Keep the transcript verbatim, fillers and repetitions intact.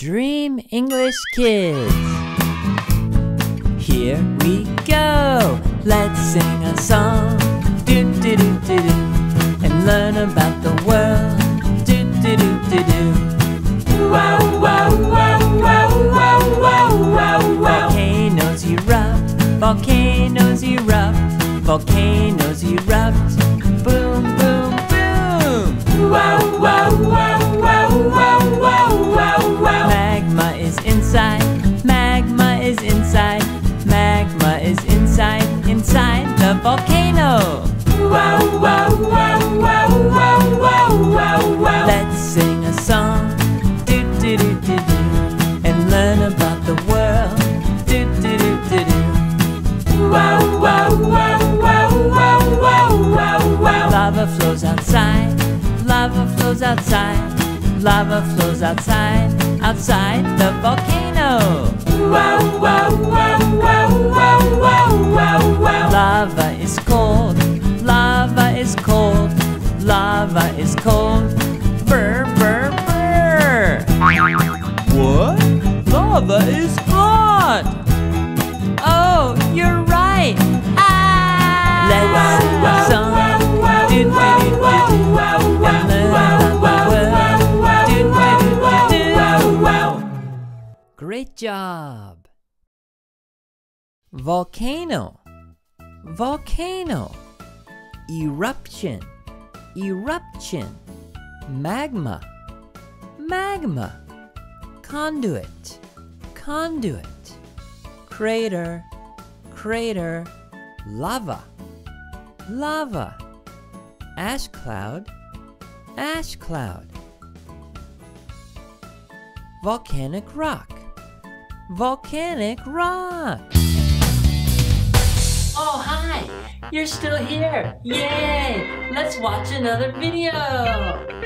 Dream English Kids. Here we go. Let's sing a song. Do do do do do. And learn about the world. Do do do do do. Wow wow wow wow wow wow wow wow. Volcanoes erupt. Volcanoes erupt. Volcanoes erupt. Boom boom boom. Wow wow wow wow wow wow wow wow. Magma is inside. Magma is inside. Magma is inside. Inside the volcano. Wow wow wow wow wow wow wow wow. Let's sing a song. Do do do do do. And learn about the world. Do do do do do. Wow wow wow wow wow wow wow wow. Lava flows outside. Lava flows outside. Lava flows outside. Outside the volcano. Wow wow wow wow wow wow wow wow. Lava is cold. Lava is cold. Lava is cold. Brr brr brr. What? Lava is hot. Oh, you're right. Ah! Let's sing a song. Do do do do. And learn about the world. Do do do do. Great job. Volcano. Volcano. Eruption. Eruption. Magma. Magma. Conduit. Conduit. Crater. Crater. Lava. Lava. Ash cloud. Ash cloud. Volcanic rock. Volcanic rock. Oh, hi! You're still here! Yay! Let's watch another video!